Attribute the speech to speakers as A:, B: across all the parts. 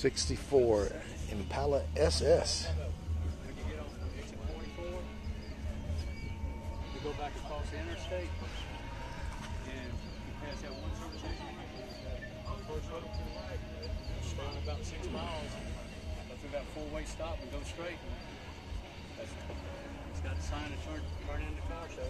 A: '64 Impala SS.
B: When you get on exit 44, you go back across the interstate, and you pass that one service station. On the first road to the right, stay on about 6 miles. Go through that four-way stop and go straight. It's got a sign to turn into car show.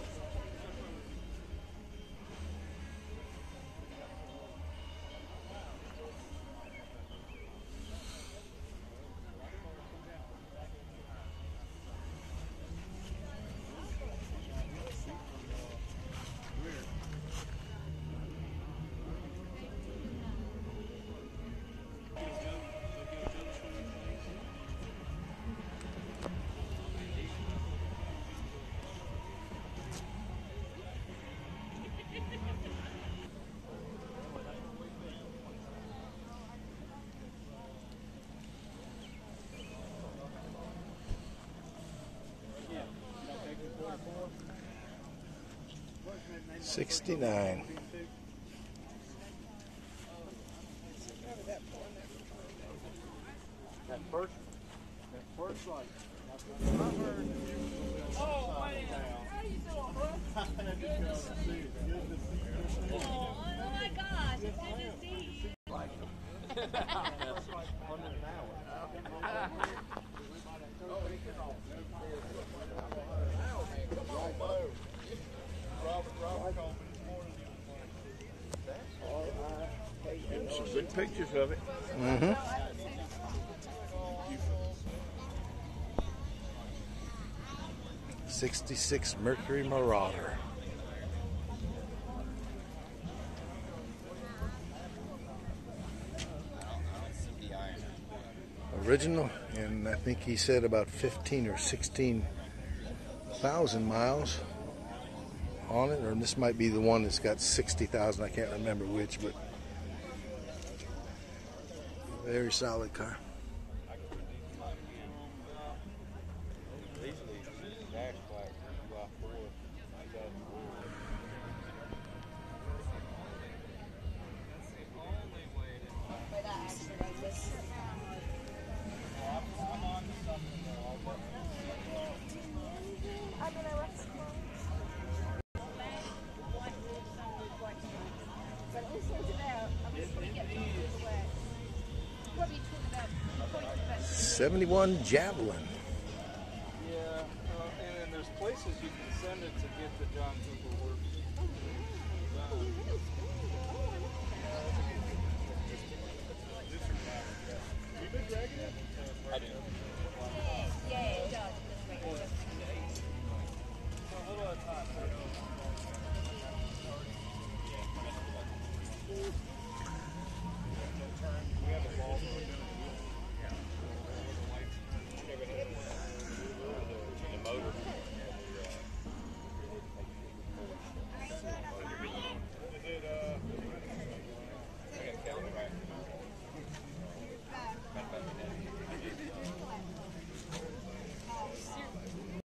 A: '69.
B: That first light. Oh, man. How you doing, bro? Good to see you. Good to see you.
C: Oh my gosh, it's good to see you.
B: That's like under an hour. Robert called me this morning.
D: Some good pictures of it.
A: '66 Mercury Marauder. Original, and I think he said about 15 or 16,000 miles on it, or this might be the one that's got 60,000. I can't remember which, but very solid car. '71 Javelin.
B: Yeah, and then there's places you can send it to get the John Cooper work.